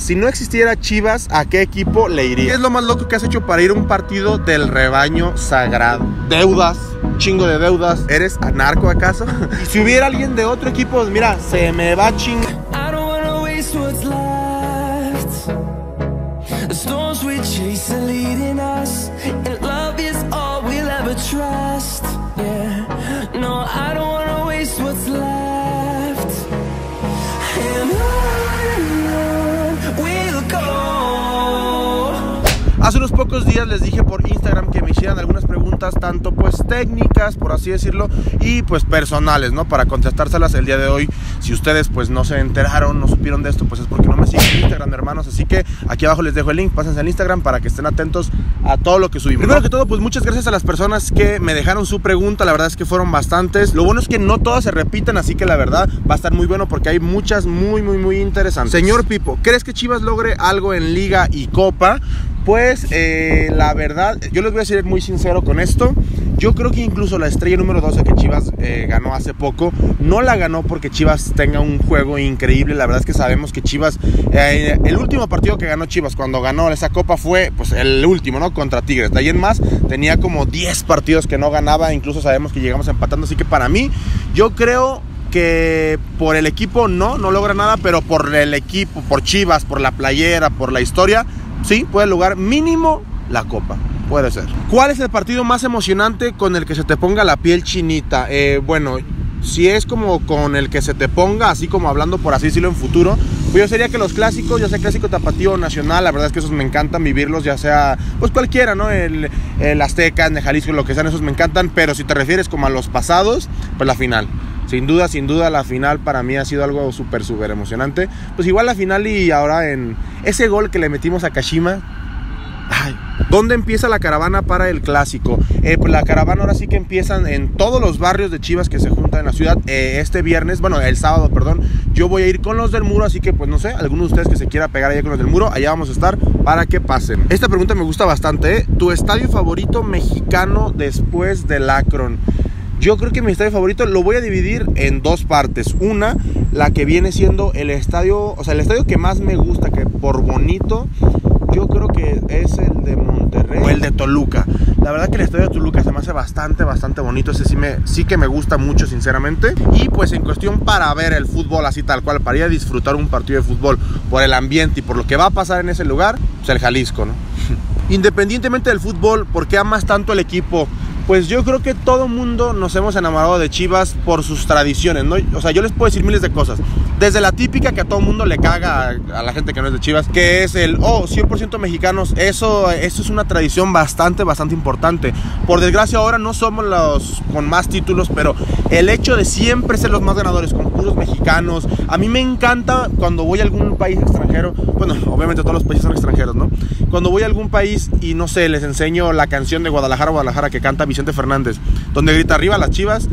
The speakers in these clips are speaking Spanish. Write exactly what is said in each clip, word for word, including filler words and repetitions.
si no existiera Chivas, ¿a qué equipo le iría? ¿Qué es lo más loco que has hecho para ir a un partido del rebaño sagrado? Deudas, chingo de deudas. ¿Eres anarco acaso? Y si hubiera alguien de otro equipo, pues mira, se me va chingo. Trust, yeah. No, I don't wanna waste what's left. And on we'll go. Hace unos pocos días les dije por Instagram que me hicieran algunas preguntas, tanto pues técnicas, por así decirlo, y pues personales, ¿no? Para contestárselas el día de hoy. Si ustedes pues no se enteraron, no supieron de esto, pues es porque no me siguen en Instagram, hermanos. Así que aquí abajo les dejo el link, pásense al Instagram para que estén atentos a todo lo que subimos. Primero que todo, pues muchas gracias a las personas que me dejaron su pregunta. La verdad es que fueron bastantes. Lo bueno es que no todas se repiten, así que la verdad va a estar muy bueno porque hay muchas muy, muy, muy interesantes. Señor Pipo, ¿crees que Chivas logre algo en Liga y Copa? Pues eh, la verdad, yo les voy a ser muy sincero con esto. Yo creo que incluso la estrella número doce que Chivas eh, ganó hace poco, no la ganó porque Chivas tenga un juego increíble. La verdad es que sabemos que Chivas, eh, el último partido que ganó Chivas cuando ganó esa copa fue pues el último, ¿no? Contra Tigres. De ahí en más tenía como diez partidos que no ganaba, incluso sabemos que llegamos empatando. Así que para mí, yo creo que por el equipo no, no logra nada, pero por el equipo, por Chivas, por la playera, por la historia, sí, puede lograr mínimo la copa. Puede ser. ¿Cuál es el partido más emocionante con el que se te ponga la piel chinita? Eh, bueno, si es como con el que se te ponga, así como hablando por así decirlo en futuro, pues yo sería que los clásicos, ya sea clásico tapatío nacional, la verdad es que esos me encantan vivirlos, ya sea pues cualquiera, ¿no? El, el Azteca, el de Jalisco, lo que sean, esos me encantan. Pero si te refieres como a los pasados, pues la final. Sin duda, sin duda, la final para mí ha sido algo súper, súper emocionante. Pues igual la final y ahora en ese gol que le metimos a Kashima. Ay, ¿dónde empieza la caravana para el clásico? Eh, pues la caravana ahora sí que empiezan en todos los barrios de Chivas que se juntan en la ciudad. Eh, este viernes, bueno, el sábado, perdón, yo voy a ir con los del Muro, así que pues no sé, alguno de ustedes que se quiera pegar allá con los del Muro, allá vamos a estar para que pasen. Esta pregunta me gusta bastante, ¿eh? ¿Tu estadio favorito mexicano después del Akron? Yo creo que mi estadio favorito lo voy a dividir en dos partes. Una, la que viene siendo el estadio, o sea, el estadio que más me gusta, que por bonito, yo creo que es el de Monterrey o el de Toluca. La verdad que el estadio de Toluca se me hace bastante, bastante bonito. Ese sí, me, sí que me gusta mucho, sinceramente. Y pues en cuestión para ver el fútbol así tal cual, para ir a disfrutar un partido de fútbol por el ambiente y por lo que va a pasar en ese lugar, pues el Jalisco, ¿no? Independientemente del fútbol, ¿por qué amas tanto el equipo? Pues yo creo que todo mundo nos hemos enamorado de Chivas por sus tradiciones, ¿no? O sea, yo les puedo decir miles de cosas. Desde la típica que a todo mundo le caga a, a la gente que no es de Chivas, que es el, oh, cien por ciento mexicanos. Eso, eso es una tradición bastante, bastante importante. Por desgracia ahora no somos los con más títulos, pero el hecho de siempre ser los más ganadores con puros mexicanos. A mí me encanta cuando voy a algún país extranjero. Bueno, obviamente todos los países son extranjeros, ¿no? Cuando voy a algún país y no sé, les enseño la canción de Guadalajara, Guadalajara que canta Vicente Fernández, donde grita arriba las Chivas.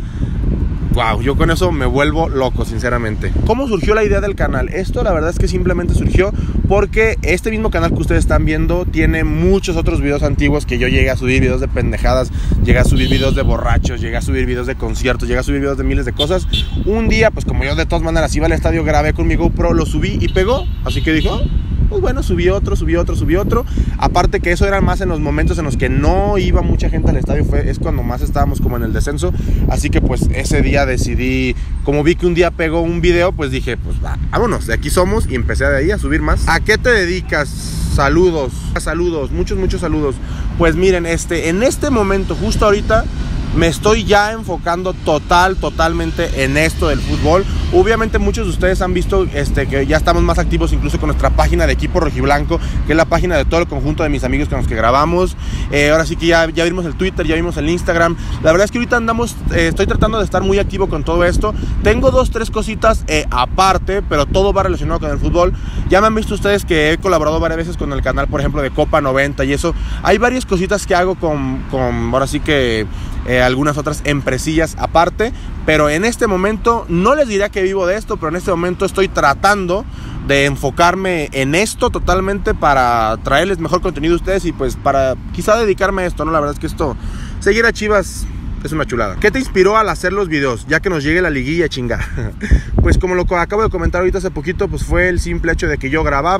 Wow, yo con eso me vuelvo loco, sinceramente. ¿Cómo surgió la idea del canal? Esto la verdad es que simplemente surgió porque este mismo canal que ustedes están viendo tiene muchos otros videos antiguos que yo llegué a subir, videos de pendejadas, llegué a subir videos de borrachos, llegué a subir videos de conciertos, llegué a subir videos de miles de cosas. Un día, pues como yo de todas maneras iba al estadio, grabé con mi GoPro, lo subí y pegó, así que dijo, pues bueno, subí otro, subí otro, subí otro. Aparte que eso era más en los momentos en los que no iba mucha gente al estadio, fue, es cuando más estábamos como en el descenso. Así que pues ese día decidí, como vi que un día pegó un video, pues dije, pues va, vámonos, de aquí somos. Y empecé de ahí a subir más. ¿A qué te dedicas? Saludos, saludos, muchos, muchos saludos. Pues miren, este, en este momento, justo ahorita, me estoy ya enfocando total, totalmente en esto del fútbol. Obviamente muchos de ustedes han visto este, que ya estamos más activos incluso con nuestra página de Equipo Rojiblanco, que es la página de todo el conjunto de mis amigos con los que grabamos. Eh, ahora sí que ya, ya vimos el Twitter, ya vimos el Instagram. La verdad es que ahorita andamos, eh, estoy tratando de estar muy activo con todo esto. Tengo dos, tres cositas eh, aparte, pero todo va relacionado con el fútbol. Ya me han visto ustedes que he colaborado varias veces con el canal, por ejemplo, de Copa noventa y eso. Hay varias cositas que hago con, con ahora sí que... Eh, algunas otras empresillas aparte, pero en este momento no les diré que vivo de esto, pero en este momento estoy tratando de enfocarme en esto totalmente para traerles mejor contenido a ustedes y pues para quizá dedicarme a esto, ¿no? La verdad es que esto, seguir a Chivas es una chulada. ¿Qué te inspiró al hacer los videos? Ya que nos llegue la liguilla, chinga. Pues como lo acabo de comentar ahorita hace poquito, pues fue el simple hecho de que yo grababa,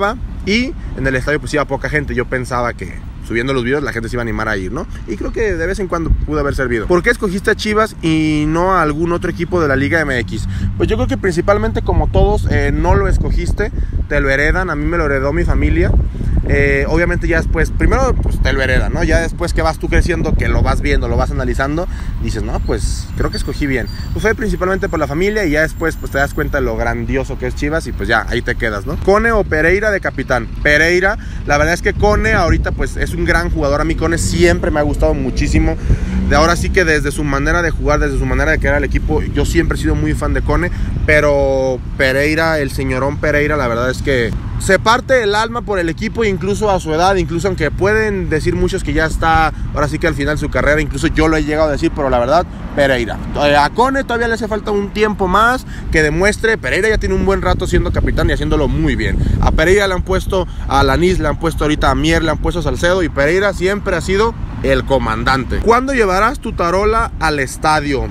y en el estadio pues iba poca gente. Yo pensaba que subiendo los videos la gente se iba a animar a ir, ¿no? Y creo que de vez en cuando pudo haber servido. ¿Por qué escogiste a Chivas y no a algún otro equipo de la Liga M X? Pues yo creo que principalmente, como todos, eh, no lo escogiste, te lo heredan. A mí me lo heredó mi familia. Eh, obviamente ya después, primero pues te lo heredan, ¿no? Ya después que vas tú creciendo, que lo vas viendo, lo vas analizando, dices, no, pues creo que escogí bien. Pues fue principalmente por la familia, y ya después pues te das cuenta de lo grandioso que es Chivas, y pues ya, ahí te quedas, ¿no? Cone o Pereira de capitán. Pereira, la verdad es que Cone ahorita pues es un gran jugador. A mí Cone siempre me ha gustado muchísimo. De ahora sí que desde su manera de jugar, desde su manera de querer al equipo, yo siempre he sido muy fan de Cone. Pero Pereira, el señorón Pereira, la verdad es que se parte el alma por el equipo, incluso a su edad, incluso aunque pueden decir muchos que ya está ahora sí que al final de su carrera, incluso yo lo he llegado a decir, pero la verdad, Pereira. A Cone todavía le hace falta un tiempo más que demuestre. Pereira ya tiene un buen rato siendo capitán y haciéndolo muy bien. A Pereira le han puesto a Alanis, le han puesto ahorita a Mier, le han puesto a Salcedo, y Pereira siempre ha sido el comandante. ¿Cuándo llevarás tu tarola al estadio?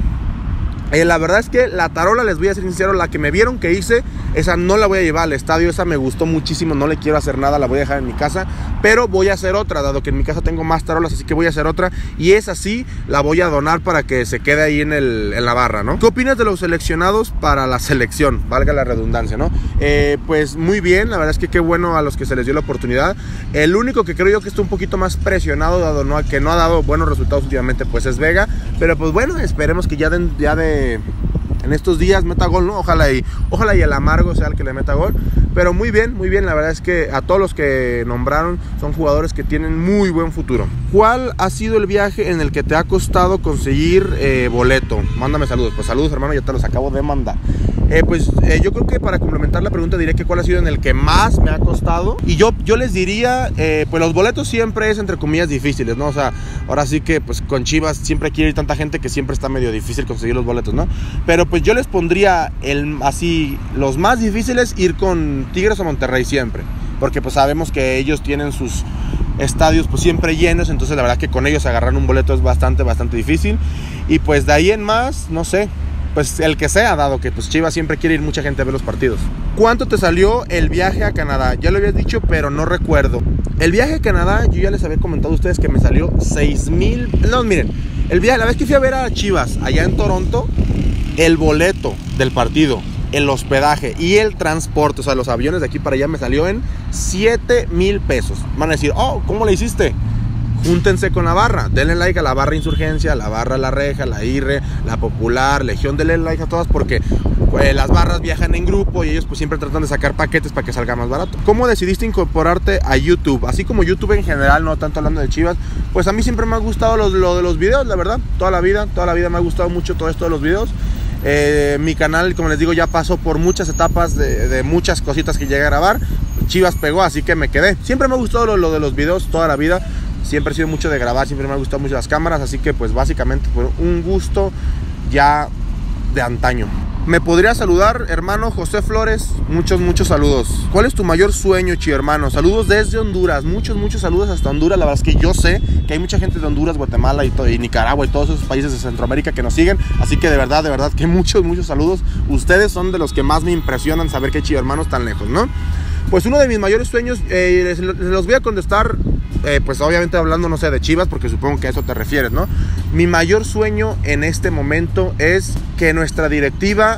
Eh, la verdad es que la tarola, les voy a ser sincero, la que me vieron que hice, esa no la voy a llevar al estadio. Esa me gustó muchísimo, no le quiero hacer nada, la voy a dejar en mi casa. Pero voy a hacer otra, dado que en mi casa tengo más tarolas, así que voy a hacer otra. Y esa sí, la voy a donar para que se quede ahí en, el, en la barra, ¿no? ¿Qué opinas de los seleccionados para la selección? Valga la redundancia, ¿no? Eh, pues muy bien, la verdad es que qué bueno a los que se les dio la oportunidad. El único que creo yo que está un poquito más presionado, dado no, que no ha dado buenos resultados últimamente, pues es Vega. Pero pues bueno, esperemos que ya, de, ya de en estos días meta gol, ¿no? Ojalá y, ojalá y el amargo sea el que le meta gol. Pero muy bien, muy bien. La verdad es que a todos los que nombraron son jugadores que tienen muy buen futuro. ¿Cuál ha sido el viaje en el que te ha costado conseguir eh, boleto? Mándame saludos. Pues saludos, hermano, ya te los acabo de mandar. Eh, pues eh, yo creo que para complementar la pregunta diré que cuál ha sido en el que más me ha costado. Y yo, yo les diría, eh, pues los boletos siempre es entre comillas difíciles, ¿no? O sea, ahora sí que pues con Chivas siempre quiere ir tanta gente que siempre está medio difícil conseguir los boletos, ¿no? Pero pues yo les pondría el, así, los más difíciles, ir con Tigres o Monterrey siempre. Porque pues sabemos que ellos tienen sus estadios pues siempre llenos, entonces la verdad que con ellos agarrar un boleto es bastante, bastante difícil. Y pues de ahí en más, no sé, pues el que sea, dado que pues Chivas siempre quiere ir mucha gente a ver los partidos. ¿Cuánto te salió el viaje a Canadá? Ya lo habías dicho, pero no recuerdo. El viaje a Canadá, yo ya les había comentado a ustedes que me salió seis mil. No, miren, el viaje, la vez que fui a ver a Chivas allá en Toronto, el boleto del partido, el hospedaje y el transporte, o sea, los aviones de aquí para allá, me salió en siete mil pesos. Van a decir, oh, ¿cómo le hiciste? Júntense con la barra, denle like a la barra Insurgencia, la barra La Reja, la I R R, la Popular, Legión, denle like a todas, porque pues, las barras viajan en grupo y ellos pues siempre tratan de sacar paquetes para que salga más barato. ¿Cómo decidiste incorporarte a YouTube? Así como YouTube en general, no tanto hablando de Chivas, pues a mí siempre me ha gustado lo, lo de los videos, la verdad, toda la vida, toda la vida me ha gustado mucho todo esto de los videos. Eh, mi canal, como les digo, ya pasó por muchas etapas de, de muchas cositas que llegué a grabar. Chivas pegó, así que me quedé. Siempre me ha gustado lo, lo de los videos toda la vida. Siempre he sido mucho de grabar, siempre me ha gustado mucho las cámaras. Así que pues básicamente fue un gusto ya de antaño. ¿Me podría saludar, hermano José Flores? Muchos, muchos saludos. ¿Cuál es tu mayor sueño, chi hermano? Saludos desde Honduras. Muchos, muchos saludos hasta Honduras. La verdad es que yo sé que hay mucha gente de Honduras, Guatemala y, y Nicaragua y todos esos países de Centroamérica que nos siguen. Así que de verdad, de verdad que muchos, muchos saludos. Ustedes son de los que más me impresionan saber que chi hermanos tan lejos, ¿no? Pues uno de mis mayores sueños, eh, les, les los voy a contestar, eh, pues obviamente hablando, no sé, de Chivas, porque supongo que a eso te refieres, ¿no? Mi mayor sueño en este momento es que nuestra directiva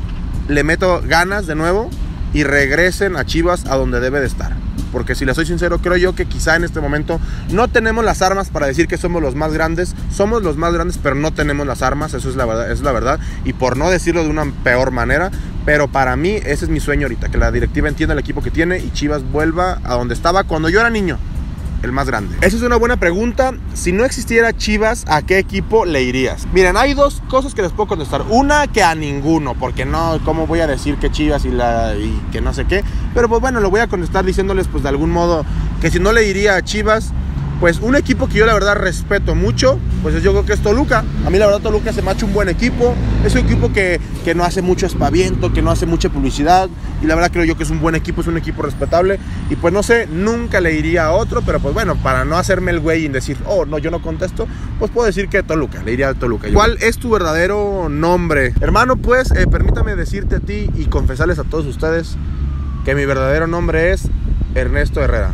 le meto ganas de nuevo y regresen a Chivas a donde debe de estar. Porque si les soy sincero, creo yo que quizá en este momento no tenemos las armas para decir que somos los más grandes. Somos los más grandes, pero no tenemos las armas, eso es la verdad, eso es la verdad. Y por no decirlo de una peor manera, pero para mí ese es mi sueño ahorita, que la directiva entienda el equipo que tiene y Chivas vuelva a donde estaba cuando yo era niño, el más grande. Esa es una buena pregunta. Si no existiera Chivas, ¿a qué equipo le irías? Miren, hay dos cosas que les puedo contestar. Una, que a ninguno, porque no, ¿cómo voy a decir que Chivas y, la, y que no sé qué? Pero pues bueno, lo voy a contestar diciéndoles pues de algún modo que si no le iría a Chivas, pues un equipo que yo la verdad respeto mucho, pues yo creo que es Toluca. A mí la verdad Toluca se me ha hecho un buen equipo. Es un equipo que, que no hace mucho espaviento, que no hace mucha publicidad. Y la verdad creo yo que es un buen equipo, es un equipo respetable. Y pues no sé, nunca le iría a otro. Pero pues bueno, para no hacerme el güey y decir, oh, no, yo no contesto, pues puedo decir que Toluca, le iría a Toluca. ¿Cuál es tu verdadero nombre? Hermano, pues eh, permítame decirte a ti y confesarles a todos ustedes que mi verdadero nombre es Ernesto Herrera.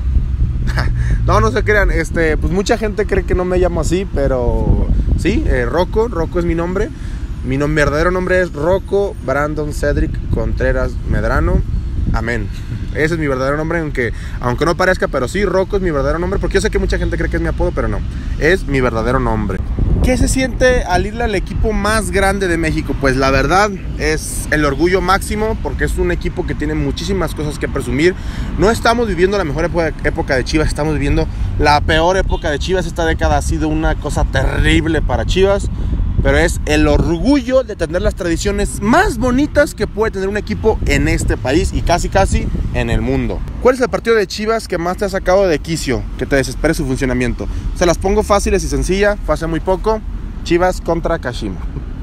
No, no se crean, este, pues mucha gente cree que no me llamo así, pero sí, eh, Rocco, Rocco es mi nombre. Mi nombre, verdadero nombre es Rocco Brandon Cedric Contreras Medrano. Amén. Ese es mi verdadero nombre, aunque, aunque no parezca, pero sí, Rocco es mi verdadero nombre, porque yo sé que mucha gente cree que es mi apodo, pero no, es mi verdadero nombre. ¿Qué se siente al irle al equipo más grande de México? Pues la verdad es el orgullo máximo, porque es un equipo que tiene muchísimas cosas que presumir. No estamos viviendo la mejor época de Chivas, estamos viviendo la peor época de Chivas. Esta década ha sido una cosa terrible para Chivas, pero es el orgullo de tener las tradiciones más bonitas que puede tener un equipo en este país y casi casi en el mundo. ¿Cuál es el partido de Chivas que más te ha sacado de quicio, que te desespere su funcionamiento? Se las pongo fáciles y sencillas, fue hace muy poco, Chivas contra Kashima.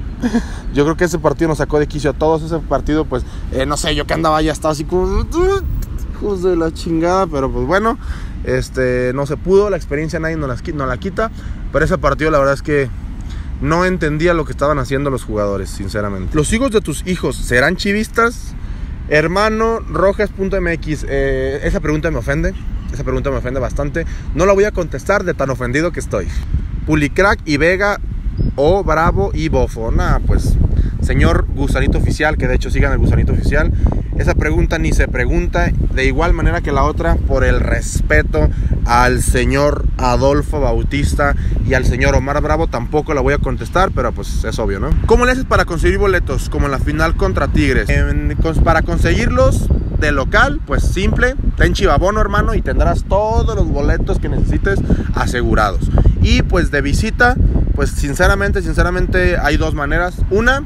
Yo creo que ese partido nos sacó de quicio a todos. Ese partido, pues, eh, no sé, yo que andaba ya estaba así como... hijos de la chingada, pero pues bueno, este, no se pudo, la experiencia nadie nos la, nos la quita, pero ese partido la verdad es que no entendía lo que estaban haciendo los jugadores, sinceramente. ¿Los hijos de tus hijos serán chivistas? Hermano Rojas punto M X, eh, esa pregunta me ofende, esa pregunta me ofende bastante. No la voy a contestar de tan ofendido que estoy. Pulicrack y Vega o Bravo y Bofo. Nah, pues, señor Gusanito Oficial, que de hecho sigan el Gusanito Oficial, esa pregunta ni se pregunta, de igual manera que la otra, por el respeto al señor Adolfo Bautista y al señor Omar Bravo, tampoco la voy a contestar, pero pues es obvio, ¿no? ¿Cómo le haces para conseguir boletos? Como en la final contra Tigres. En, para conseguirlos de local, pues simple, ten Chivabono, hermano, y tendrás todos los boletos que necesites asegurados. Y pues de visita, pues sinceramente, sinceramente hay dos maneras. Una,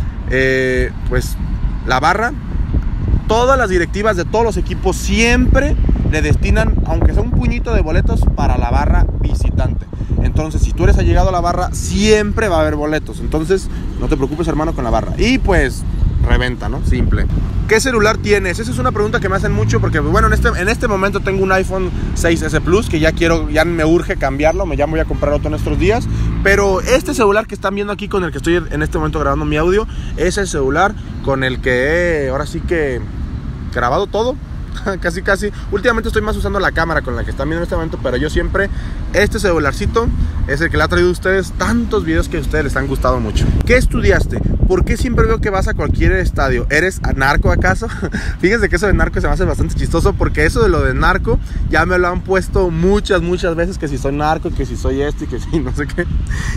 eh, pues la barra. Todas las directivas de todos los equipos siempre le destinan, aunque sea un puñito de boletos, para la barra visitante. Entonces, si tú eres allegado a la barra, siempre va a haber boletos. Entonces, no te preocupes, hermano, con la barra. Y pues, reventa, ¿no? Simple. ¿Qué celular tienes? Esa es una pregunta que me hacen mucho, porque bueno, en este, en este momento tengo un iPhone seis ese Plus, que ya quiero, ya me urge cambiarlo, me ya voy a comprar otro en estos días. Pero este celular que están viendo aquí, con el que estoy en este momento grabando mi audio, es el celular con el que he, ahora sí que grabado todo. Casi casi, últimamente estoy más usando la cámara con la que están viendo en este momento, pero yo siempre, este celularcito es el que le ha traído a ustedes tantos videos que a ustedes les han gustado mucho. ¿Qué estudiaste? ¿Por qué siempre veo que vas a cualquier estadio? ¿Eres narco acaso? Fíjense que eso de narco se me hace bastante chistoso, porque eso de lo de narco ya me lo han puesto muchas, muchas veces, que si soy narco, que si soy este, que si no sé qué.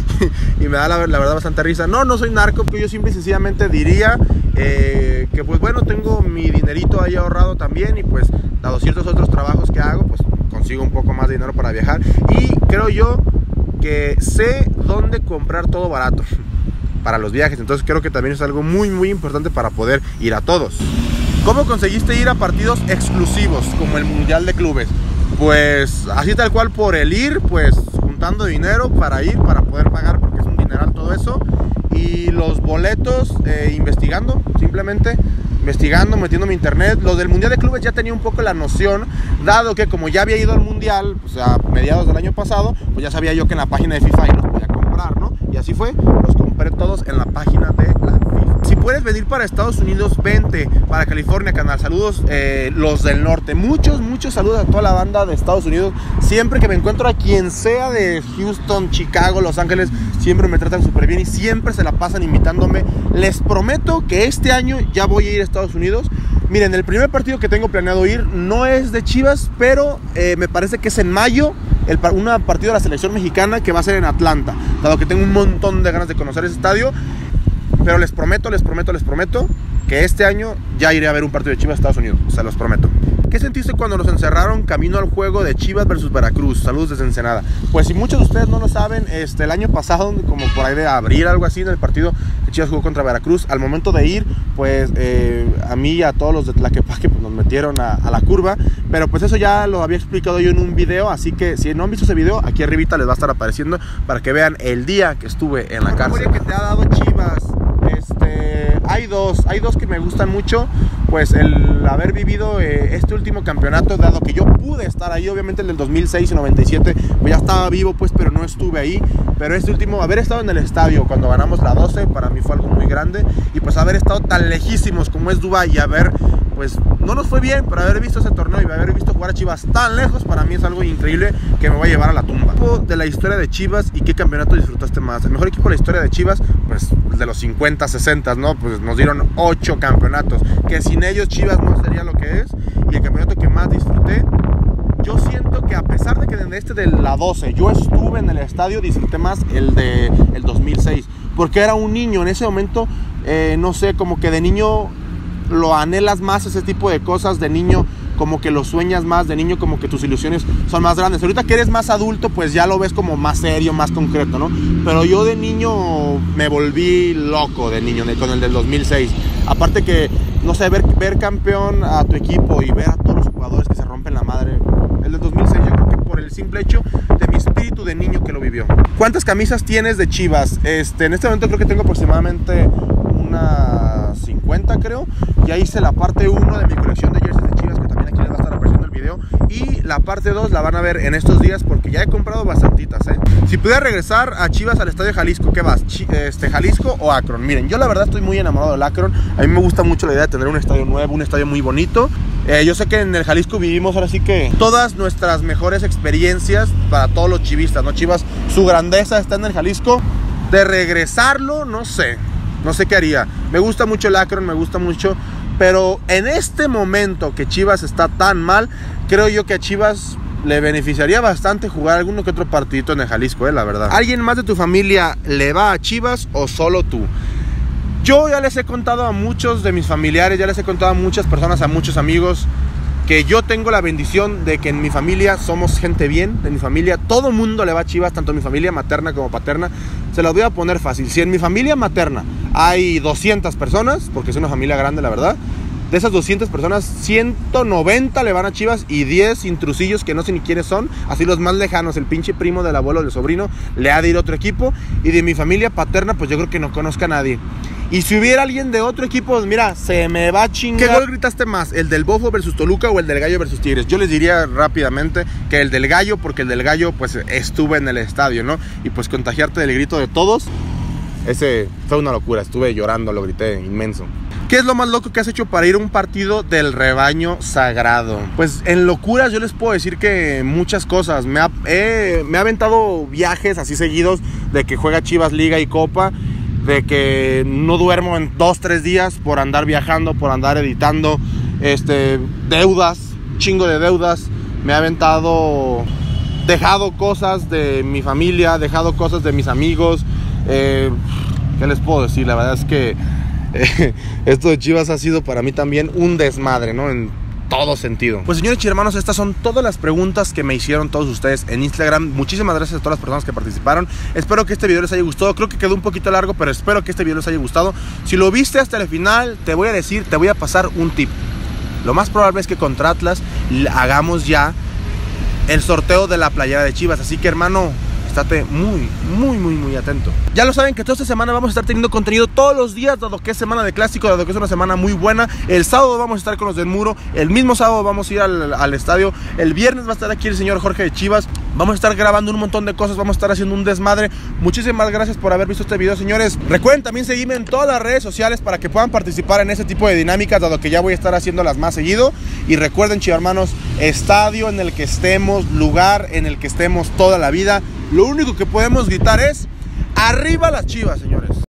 Y me da la, la verdad bastante risa. No, no soy narco, porque yo simple y sencillamente diría eh, que pues bueno, tengo mi dinerito ahí ahorrado también, y pues dado ciertos otros trabajos que hago, pues consigo un poco más de dinero para viajar. Y creo yo que sé dónde comprar todo barato para los viajes, entonces creo que también es algo muy muy importante para poder ir a todos. ¿Cómo conseguiste ir a partidos exclusivos como el Mundial de Clubes? Pues así tal cual, por el ir, pues juntando dinero para ir, para poder pagar, porque es un dineral todo eso. Y los boletos, eh, investigando, simplemente investigando, metiéndome en internet. Los del Mundial de Clubes ya tenía un poco la noción, dado que como ya había ido al Mundial, pues a mediados del año pasado, pues ya sabía yo que en la página de FIFA ahí los podía comprar, ¿no? Y así fue, los compré todos en la página de la FIFA. Si puedes venir para Estados Unidos, vente. Para California, canal, saludos eh, los del norte. Muchos, muchos saludos a toda la banda de Estados Unidos. Siempre que me encuentro a quien sea de Houston, Chicago, Los Ángeles, siempre me tratan súper bien y siempre se la pasan invitándome. Les prometo que este año ya voy a ir a Estados Unidos. Miren, el primer partido que tengo planeado ir no es de Chivas, pero eh, me parece que es en mayo, el, una partido de la selección mexicana, que va a ser en Atlanta, dado que tengo un montón de ganas de conocer ese estadio. Pero les prometo, les prometo, les prometo que este año ya iré a ver un partido de Chivas a Estados Unidos, o sea, los prometo. ¿Qué sentiste cuando nos encerraron camino al juego de Chivas versus Veracruz? Saludos desde Ensenada. Pues si muchos de ustedes no lo saben, este, el año pasado, como por ahí de abril, algo así, en el partido que Chivas jugó contra Veracruz, al momento de ir, pues eh, a mí y a todos los de Tlaquepaque pues, nos metieron a, a la curva. Pero pues eso ya lo había explicado yo en un video, así que si no han visto ese video, aquí arribita les va a estar apareciendo para que vean el día que estuve en la cárcel. ¿Qué te ha dado Chivas? Este, hay dos, hay dos que me gustan mucho. Pues el haber vivido eh, este último campeonato, dado que yo pude estar ahí, obviamente el del dos mil seis y noventa y siete, pues ya estaba vivo, pues, pero no estuve ahí. Pero este último, haber estado en el estadio cuando ganamos la doce, para mí fue algo muy grande. Y pues haber estado tan lejísimos como es Dubái y haber pues no nos fue bien, pero haber visto ese torneo y haber visto jugar a Chivas tan lejos, para mí es algo increíble que me va a llevar a la tumba. De la historia de Chivas y qué campeonato disfrutaste más. El mejor equipo de la historia de Chivas, pues el de los cincuenta, sesenta, ¿no? Pues nos dieron ocho campeonatos, que sin ellos Chivas no sería lo que es. Y el campeonato que más disfruté, yo siento que a pesar de que en este de la doce yo estuve en el estadio, disfruté más el de el dos mil seis, porque era un niño en ese momento. Eh, no sé, como que de niño lo anhelas más, ese tipo de cosas. De niño como que lo sueñas más, de niño como que tus ilusiones son más grandes. Ahorita que eres más adulto, pues ya lo ves como más serio, más concreto, ¿no? Pero yo de niño me volví loco de niño con el del dos mil seis. Aparte que, no sé, ver, ver campeón a tu equipo y ver a todos los jugadores que se rompen la madre. El del dos mil seis yo creo que por el simple hecho de mi espíritu de niño que lo vivió. ¿Cuántas camisas tienes de Chivas? Este, en este momento creo que tengo aproximadamente unas cincuenta, creo. Ya hice la parte uno de mi colección de jerseys de Chivas, que también aquí les va a estar apareciendo el video. Y la parte dos la van a ver en estos días, porque ya he comprado bastantitas, ¿eh? Si pudiera regresar a Chivas al Estadio Jalisco, ¿qué vas? Ch este, ¿Jalisco o Akron? Miren, yo la verdad estoy muy enamorado del Akron. A mí me gusta mucho la idea de tener un estadio nuevo, un estadio muy bonito. Eh, yo sé que en el Jalisco vivimos ahora sí que todas nuestras mejores experiencias para todos los chivistas, ¿no? Chivas, su grandeza está en el Jalisco. De regresarlo, no sé. No sé qué haría. Me gusta mucho el Akron, me gusta mucho. Pero en este momento que Chivas está tan mal, creo yo que a Chivas le beneficiaría bastante jugar alguno que otro partidito en el Jalisco, eh, la verdad. ¿Alguien más de tu familia le va a Chivas o solo tú? Yo ya les he contado a muchos de mis familiares, ya les he contado a muchas personas, a muchos amigos, que yo tengo la bendición de que en mi familia somos gente bien. En mi familia todo mundo le va a Chivas, tanto mi familia materna como paterna. Se los voy a poner fácil. Si en mi familia materna hay doscientas personas, porque es una familia grande, la verdad, de esas doscientas personas, ciento noventa le van a Chivas y diez intrusillos que no sé ni quiénes son, así los más lejanos, el pinche primo del abuelo del sobrino, le ha de ir a otro equipo. Y de mi familia paterna, pues yo creo que no conozca a nadie. Y si hubiera alguien de otro equipo, pues mira, se me va a chingar. ¿Qué gol gritaste más? ¿El del Bofo versus Toluca o el del Gallo versus Tigres? Yo les diría rápidamente que el del Gallo, porque el del Gallo pues estuve en el estadio, ¿no? Y pues contagiarte del grito de todos, ese fue una locura. Estuve llorando, lo grité inmenso. ¿Qué es lo más loco que has hecho para ir a un partido del rebaño sagrado? Pues en locuras yo les puedo decir que muchas cosas. Me ha, eh, me ha aventado viajes así seguidos de que juega Chivas Liga y Copa, de que no duermo en dos, tres días por andar viajando, por andar editando, este, deudas, chingo de deudas. Me ha aventado, dejado cosas de mi familia, dejado cosas de mis amigos. Eh, ¿Qué les puedo decir? La verdad es que eh, esto de Chivas ha sido para mí también un desmadre, ¿no? En todo sentido. Pues señores hermanos, estas son todas las preguntas que me hicieron todos ustedes en Instagram. Muchísimas gracias a todas las personas que participaron. Espero que este video les haya gustado. Creo que quedó un poquito largo, pero espero que este video les haya gustado. Si lo viste hasta el final, te voy a decir, te voy a pasar un tip. Lo más probable es que contra Atlas hagamos ya el sorteo de la playera de Chivas. Así que hermano, estate muy, muy, muy, muy atento. Ya lo saben que toda esta semana vamos a estar teniendo contenido todos los días, dado que es semana de clásico, dado que es una semana muy buena. El sábado vamos a estar con los del Muro, el mismo sábado vamos a ir al, al estadio, el viernes va a estar aquí el señor Jorge de Chivas. Vamos a estar grabando un montón de cosas, vamos a estar haciendo un desmadre. Muchísimas gracias por haber visto este video, señores. Recuerden también seguirme en todas las redes sociales para que puedan participar en ese tipo de dinámicas, dado que ya voy a estar haciéndolas más seguido. Y recuerden, chivarmanos, estadio en el que estemos, lugar en el que estemos toda la vida, lo único que podemos gritar es: ¡arriba las Chivas, señores!